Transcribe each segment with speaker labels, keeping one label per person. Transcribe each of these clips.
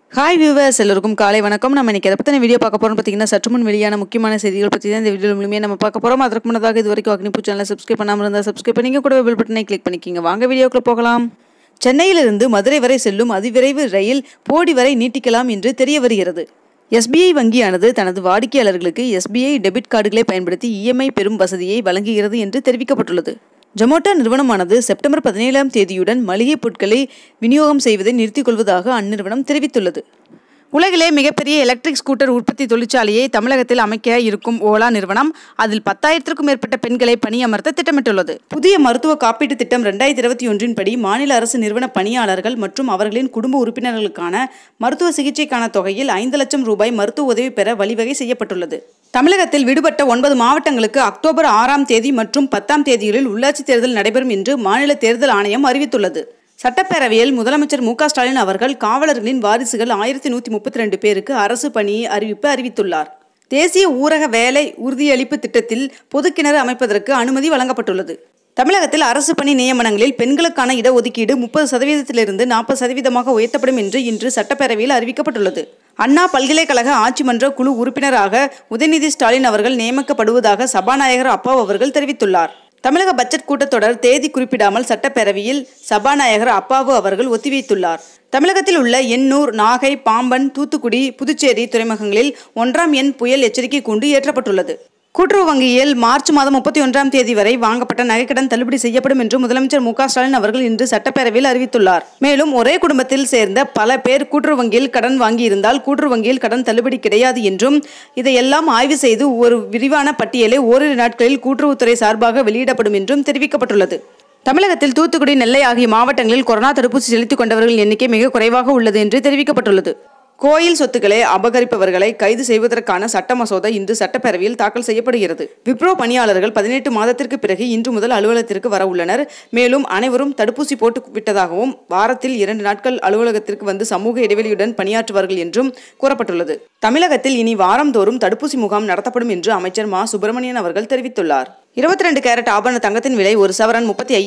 Speaker 1: Hi viewers, எல்லோருக்கும் காலை வணக்கம். நம்ம இன்னைக்கு எதை பற்றின வீடியோ பார்க்க போகிறோம் பார்த்தீங்கன்னா, சற்று முன் வெளியான முக்கியமான செய்திகள் பற்றி தான் இந்த வீடியோ மூலமே நம்ம பார்க்க போகிறோம். அதற்கு முன்னதாக இது வரைக்கும் அக்னிபூ சேனலை சப்ஸ்கிரைப் பண்ணாமல் இருந்தால் சப்ஸ்கிரைப் பண்ணிங்க, கூட பெல் பட்டனை கிளிக் பண்ணிக்கிங்க. வாங்க வீடியோக்குள்ள போகலாம். சென்னையிலிருந்து மதுரை வரை செல்லும் அதிவிரைவு ரயில் போடி வரை நீட்டிக்கலாம் என்று தெரிய வருகிறது. எஸ்பிஐ வங்கியானது தனது வாடிக்கையாளர்களுக்கு எஸ்பிஐ டெபிட் கார்டுகளை பயன்படுத்தி இஎம்ஐ பெறும் வசதியை வழங்குகிறது என்று தெரிவிக்கப்பட்டுள்ளது. ஜொமேட்டோ நிறுவனமானது செப்டம்பர் 17ஆம் தேதியுடன் மளிகை பொருட்களை விநியோகம் செய்வதை நிறுத்திக் கொள்வதாக அந்நிறுவனம் தெரிவித்துள்ளது. உலகிலே மிகப்பெரிய எலக்ட்ரிக் ஸ்கூட்டர் உற்பத்தி தொழிற்சாலையை தமிழகத்தில் அமைக்க இருக்கும் ஓலா நிறுவனம் அதில் 10,000க்கும் மேற்பட்ட பெண்களை பணியமர்த்த திட்டமிட்டுள்ளது. புதிய மருத்துவ காப்பீட்டு திட்டம் 2021 படி மாநில அரசு நிறுவன பணியாளர்கள் மற்றும் அவர்களின் குடும்ப உறுப்பினர்களுக்கான மருத்துவ சிகிச்சைக்கான தொகையில் 5 லட்சம் ரூபாய் மருத்துவ உதவி பெற வழிவகை செய்யப்பட்டுள்ளது. தமிழகத்தில் விடுபட்ட 9 மாவட்டங்களுக்கு அக்டோபர் 6ஆம் தேதி மற்றும் 10ஆம் தேதிகளில் உள்ளாட்சி தேர்தல் நடைபெறும் என்று மாநில தேர்தல் ஆணையம் அறிவித்துள்ளது. சட்டப்பேரவையில் முதலமைச்சர் மு.க. ஸ்டாலின் அவர்கள் காவலர்களின் வாரிசுகள் 1132 பேருக்கு அரசு பணியை அறிவித்துள்ளார். தேசிய ஊரக வேலை உறுதியளிப்பு திட்டத்தில் பொதுக்கிணறு அமைப்பதற்கு அனுமதி வழங்கப்பட்டுள்ளது. தமிழகத்தில் அரசு பணி நியமனங்களில் பெண்களுக்கான இடஒதுக்கீடு 30%லிருந்து 40% உயர்த்தப்படும் என்று இன்று சட்டப்பேரவையில் அறிவிக்கப்பட்டுள்ளது. அண்ணா பல்கலைக்கழக ஆட்சி மன்ற குழு உறுப்பினராக உதயநிதி ஸ்டாலின் அவர்கள் நியமிக்கப்படுவதாக சபாநாயகர் அப்பாவு அவர்கள் தெரிவித்துள்ளார். தமிழக பட்ஜெட் கூட்டத்தொடர் தேதி குறிப்பிடாமல் சட்டப்பேரவையில் சபாநாயகர் அப்பாவு அவர்கள் ஒத்திவைத்துள்ளார். தமிழகத்தில் உள்ள எண்ணூர், நாகை, பாம்பன், தூத்துக்குடி, புதுச்சேரி துறைமுகங்களில் 1ஆம் எண் புயல் எச்சரிக்கை கூண்டு ஏற்றப்பட்டுள்ளது. கூட்டுறவு வங்கியில் மார்ச் மாதம் 31ஆம் தேதி வரை வாங்கப்பட்ட நகைக்கடன் தள்ளுபடி செய்யப்படும் என்று முதலமைச்சர் மு.க. ஸ்டாலின் அவர்கள் இன்று சட்டப்பேரவையில் அறிவித்துள்ளார். மேலும் ஒரே குடும்பத்தில் சேர்ந்த பல பேர் கூட்டுறவு வங்கியில் கடன் வாங்கியிருந்தால் கூட்டுறவு வங்கியில் கடன் தள்ளுபடி கிடையாது என்றும் இதையெல்லாம் ஆய்வு செய்து ஒரு விரிவான பட்டியலை ஓரிரு நாட்களில் கூட்டுறவுத்துறை சார்பாக வெளியிடப்படும் என்றும் தெரிவிக்கப்பட்டுள்ளது. தமிழகத்தில் தூத்துக்குடி, நெல்லை ஆகிய மாவட்டங்களில் கொரோனா தடுப்பூசி செலுத்திக் கொண்டவர்கள் எண்ணிக்கை மிக குறைவாக உள்ளது என்று தெரிவிக்கப்பட்டுள்ளது. கோயில் சொத்துக்களை அபகரிப்பவர்களை கைது செய்வதற்கான சட்ட மசோதா இன்று சட்டப்பேரவையில் தாக்கல் செய்யப்படுகிறது. விப்ரோ பணியாளர்கள் 18 மாதத்திற்கு பிறகு இன்று முதல் அலுவலகத்திற்கு வர உள்ளனர். மேலும் அனைவரும் தடுப்பூசி போட்டு விட்டதாகவும் வாரத்தில் 2 நாட்கள் அலுவலகத்திற்கு வந்து சமூக இடைவெளியுடன் பணியாற்றுவார்கள் என்றும் கூறப்பட்டுள்ளது. தமிழகத்தில் இனி வாரந்தோறும் தடுப்பூசி முகாம் நடத்தப்படும் என்று அமைச்சர் மா. சுப்பிரமணியன் அவர்கள் தெரிவித்துள்ளார். 22 கேரட் ஆபரண தங்கத்தின் விலை ஒரு சவரன்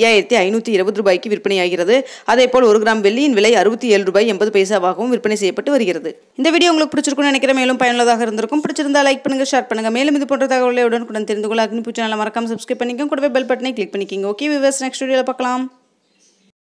Speaker 1: 35,520 ரூபாய்க்கு விற்பனையாகிறது. அதேபோல் 1 கிராம் வெள்ளியின் விலை 67 ரூபாய் 80 பைசாவாகவும் விற்பனை செய்யப்பட்டு வருகிறது. இந்த வீடியோ உங்களுக்கு பிடிச்சிருக்கும்னு நினைக்கிறேன். மேலும் பயனுள்ளதாக இருந்திருக்கும். பிடிச்சிருந்தா லைக் பண்ணுங்க, ஷேர் பண்ணுங்க. மேலும் இது போன்ற தகவலை உடனுக்குடன் தெரிந்து கொள்ள அக்னிபூ சேனலை மறக்காம சப்ஸ்கிரைப் பண்ணிக்கோங்க. கூடவே பெல் பட்டனை கிளிக் பண்ணிக்கோங்க. ஓகே வியூவர்ஸ், நெக்ஸ்ட் வீடியோல பார்க்கலாம்.